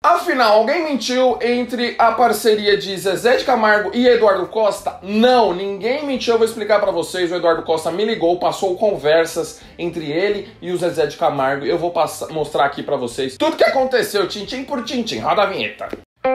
Afinal, alguém mentiu entre a parceria de Zezé de Camargo e Eduardo Costa? Não, ninguém mentiu, eu vou explicar pra vocês. O Eduardo Costa me ligou, passou conversas entre ele e o Zezé de Camargo. Eu vou mostrar aqui pra vocês tudo que aconteceu, tintim por tintim. Roda a vinheta.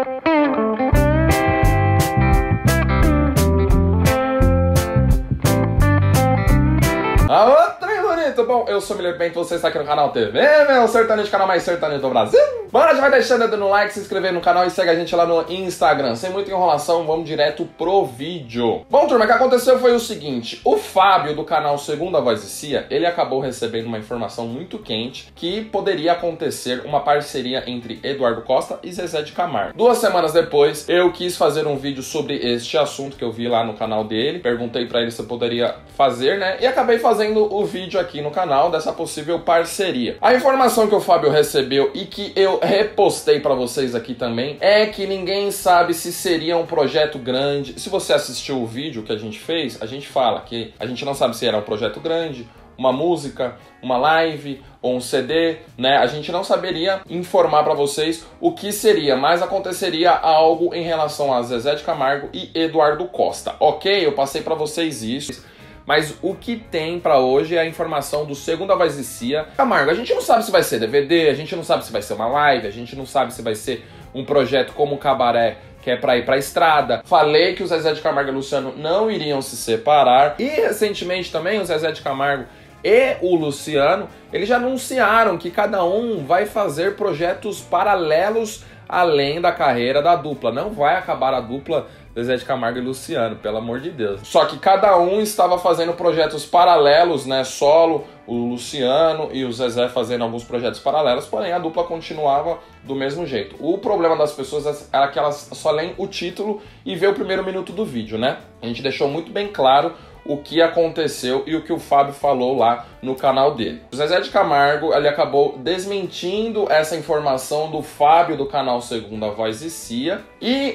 Alô, trem bonito! Bom, eu sou o Miller Bento, você está aqui no canal TV, meu sertanejo, canal mais sertanejo do Brasil. Bora, já vai deixando o like, se inscrever no canal e segue a gente lá no Instagram. Sem muita enrolação, vamos direto pro vídeo. Bom, turma, o que aconteceu foi o seguinte. O Fábio, do canal Segunda Voz de Cia, ele acabou recebendo uma informação muito quente que poderia acontecer uma parceria entre Eduardo Costa e Zezé de Camargo. 2 semanas depois, eu quis fazer um vídeo sobre este assunto que eu vi lá no canal dele. Perguntei pra ele se eu poderia fazer, né? E acabei fazendo o vídeo aqui no canal dessa possível parceria. A informação que o Fábio recebeu e que eu repostei pra vocês aqui também é que ninguém sabe se seria um projeto grande. Se você assistiu o vídeo que a gente fez, a gente fala que a gente não sabe se era um projeto grande, uma música, uma live ou um CD, né? A gente não saberia informar pra vocês o que seria, mas aconteceria algo em relação a Zezé de Camargo e Eduardo Costa, ok? Eu passei pra vocês isso. Mas o que tem pra hoje é a informação do Segunda Voz de Cia. Camargo, a gente não sabe se vai ser DVD, a gente não sabe se vai ser uma live, a gente não sabe se vai ser um projeto como o Cabaré, que é pra ir pra estrada. Falei que o Zezé de Camargo e o Luciano não iriam se separar. E recentemente também o Zezé de Camargo e o Luciano, eles já anunciaram que cada um vai fazer projetos paralelos além da carreira da dupla. Não vai acabar a dupla Zezé de Camargo e Luciano, pelo amor de Deus. Só que cada um estava fazendo projetos paralelos, né, solo, o Luciano e o Zezé fazendo alguns projetos paralelos, porém a dupla continuava do mesmo jeito. O problema das pessoas era que elas só leem o título e vê o primeiro minuto do vídeo, né? A gente deixou muito bem claro o que aconteceu e o que o Fábio falou lá no canal dele. O Zezé de Camargo, ele acabou desmentindo essa informação do Fábio do canal Segunda Voz de Cia e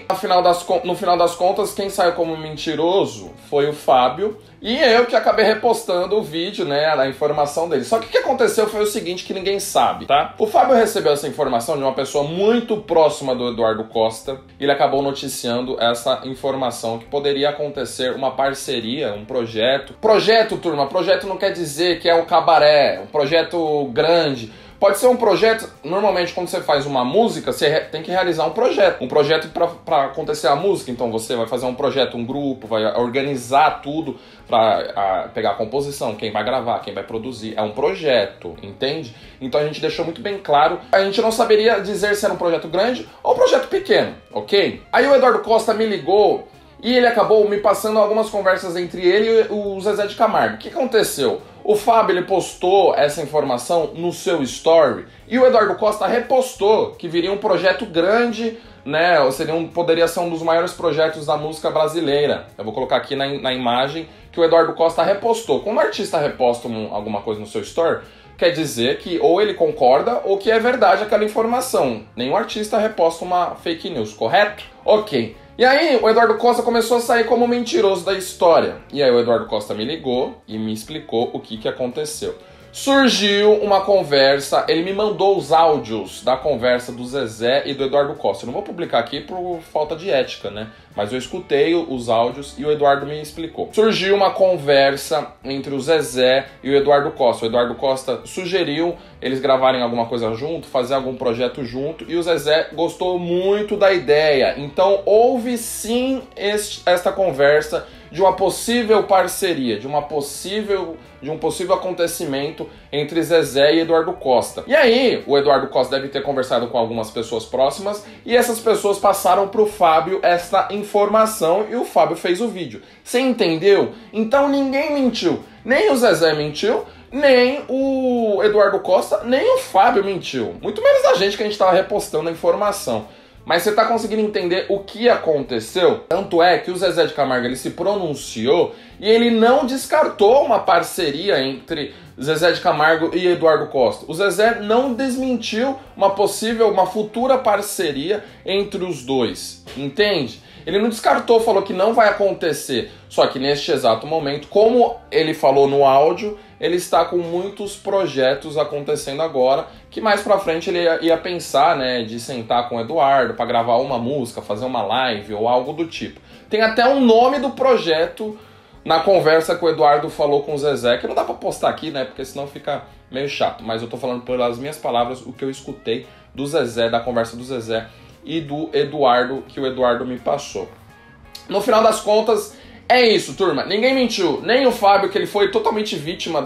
no final das contas quem saiu como mentiroso foi o Fábio e eu que acabei repostando o vídeo, né, da informação dele. Só que o que aconteceu foi o seguinte, que ninguém sabe, tá? O Fábio recebeu essa informação de uma pessoa muito próxima do Eduardo Costa e ele acabou noticiando essa informação que poderia acontecer uma parceria, um projeto. Projeto, turma, projeto não quer dizer que é um cabaré, um projeto grande. Pode ser um projeto, normalmente quando você faz uma música, você tem que realizar um projeto para acontecer a música. Então você vai fazer um projeto, um grupo, vai organizar tudo para pegar a composição, quem vai gravar, quem vai produzir. É um projeto, entende? Então a gente deixou muito bem claro. A gente não saberia dizer se era um projeto grande ou um projeto pequeno, ok? Aí o Eduardo Costa me ligou e ele acabou me passando algumas conversas entre ele e o Zezé de Camargo. O que aconteceu? O Fábio, ele postou essa informação no seu story e o Eduardo Costa repostou que viria um projeto grande, né? Poderia ser um dos maiores projetos da música brasileira. Eu vou colocar aqui na imagem que o Eduardo Costa repostou. Quando o artista reposta alguma coisa no seu story, quer dizer que ou ele concorda ou que é verdade aquela informação. Nenhum artista reposta uma fake news, correto? Ok. E aí o Eduardo Costa começou a sair como mentiroso da história. E aí o Eduardo Costa me ligou e me explicou o que aconteceu. Surgiu uma conversa, ele me mandou os áudios da conversa do Zezé e do Eduardo Costa. Eu não vou publicar aqui por falta de ética, né? Mas eu escutei os áudios e o Eduardo me explicou. Surgiu uma conversa entre o Zezé e o Eduardo Costa. O Eduardo Costa sugeriu eles gravarem alguma coisa junto, fazer algum projeto junto, e o Zezé gostou muito da ideia. Então houve sim esta conversa de uma possível parceria, de um possível acontecimento entre Zezé e Eduardo Costa. E aí, o Eduardo Costa deve ter conversado com algumas pessoas próximas e essas pessoas passaram pro Fábio essa informação e o Fábio fez o vídeo. Você entendeu? Então ninguém mentiu. Nem o Zezé mentiu, nem o Eduardo Costa, nem o Fábio mentiu. Muito menos a gente que a gente tava repostando a informação. Mas você tá conseguindo entender o que aconteceu? Tanto é que o Zezé de Camargo, ele se pronunciou e ele não descartou uma parceria entre Zezé de Camargo e Eduardo Costa. O Zezé não desmentiu uma futura parceria entre os dois, entende? Ele não descartou, falou que não vai acontecer. Só que neste exato momento, como ele falou no áudio, ele está com muitos projetos acontecendo agora, que mais pra frente ele ia pensar, né, de sentar com o Eduardo para gravar uma música, fazer uma live ou algo do tipo. Tem até um nome do projeto na conversa que o Eduardo falou com o Zezé, que não dá pra postar aqui, né, porque senão fica meio chato, mas eu tô falando pelas minhas palavras o que eu escutei do Zezé, da conversa do Zezé e do Eduardo, que o Eduardo me passou. No final das contas, é isso, turma. Ninguém mentiu. Nem o Fábio, que ele foi totalmente vítima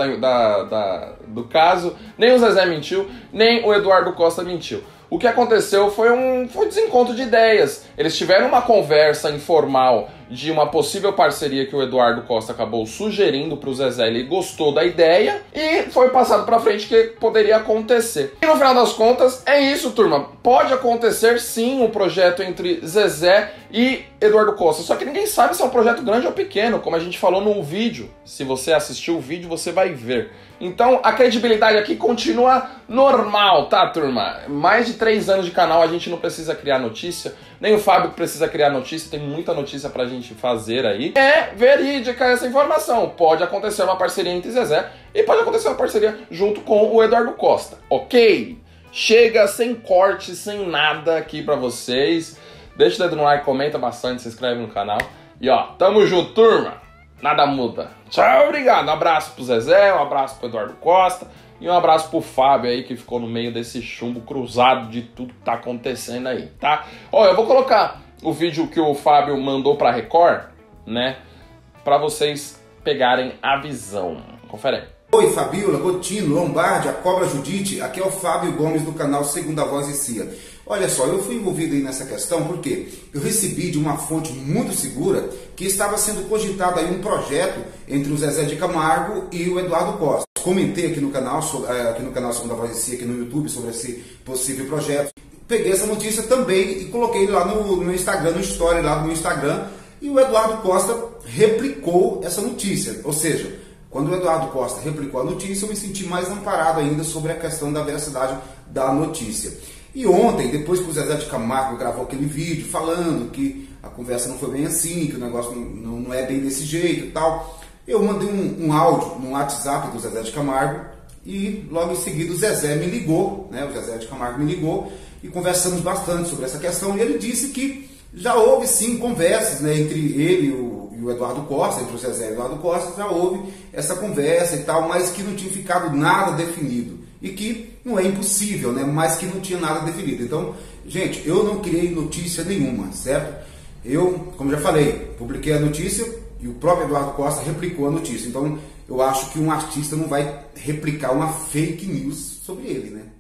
do caso, nem o Zezé mentiu, nem o Eduardo Costa mentiu. O que aconteceu foi um desencontro de ideias. Eles tiveram uma conversa informal de uma possível parceria que o Eduardo Costa acabou sugerindo para o Zezé. Ele gostou da ideia e foi passado para frente que poderia acontecer. E no final das contas, é isso, turma. Pode acontecer sim um projeto entre Zezé e Eduardo Costa. Só que ninguém sabe se é um projeto grande ou pequeno, como a gente falou no vídeo. Se você assistiu o vídeo, você vai ver. Então, a credibilidade aqui continua normal, tá, turma? Mais de 3 anos de canal, a gente não precisa criar notícia. Nem o Fábio precisa criar notícia, tem muita notícia pra gente fazer aí. É verídica essa informação. Pode acontecer uma parceria entre Zezé e pode acontecer uma parceria junto com o Eduardo Costa, ok? Chega sem corte, sem nada aqui pra vocês. Deixa o dedo no like, comenta bastante, se inscreve no canal. E ó, tamo junto, turma! Nada muda. Tchau, obrigado. Um abraço pro Zezé, um abraço pro Eduardo Costa e um abraço pro Fábio aí, que ficou no meio desse chumbo cruzado de tudo que tá acontecendo aí, tá? Ó, eu vou colocar o vídeo que o Fábio mandou pra Record, né? Pra vocês pegarem a visão. Confere aí. Oi, Fabiola, Gotino, Lombardi, a Cobra Judite, aqui é o Fábio Gomes do canal Segunda Voz e Cia. Olha só, eu fui envolvido aí nessa questão porque eu recebi de uma fonte muito segura que estava sendo cogitado aí um projeto entre o Zezé de Camargo e o Eduardo Costa. Comentei aqui no canal Segunda Voz e Cia, aqui no YouTube, sobre esse possível projeto. Peguei essa notícia também e coloquei lá no Instagram, no story lá no Instagram, e o Eduardo Costa replicou essa notícia, ou seja, quando o Eduardo Costa replicou a notícia, eu me senti mais amparado ainda sobre a questão da veracidade da notícia. E ontem, depois que o Zezé de Camargo gravou aquele vídeo falando que a conversa não foi bem assim, que o negócio não é bem desse jeito e tal, eu mandei um áudio no WhatsApp do Zezé de Camargo e logo em seguida o Zezé me ligou, né? O Zezé de Camargo me ligou e conversamos bastante sobre essa questão e ele disse que já houve sim conversas, né, entre ele e o Eduardo Costa, entre o Zezé e o Eduardo Costa, já houve essa conversa e tal, mas que não tinha ficado nada definido. E que não é impossível, né, mas que não tinha nada definido. Então, gente, eu não criei notícia nenhuma, certo? Eu, como já falei, publiquei a notícia e o próprio Eduardo Costa replicou a notícia. Então, eu acho que um artista não vai replicar uma fake news sobre ele, né?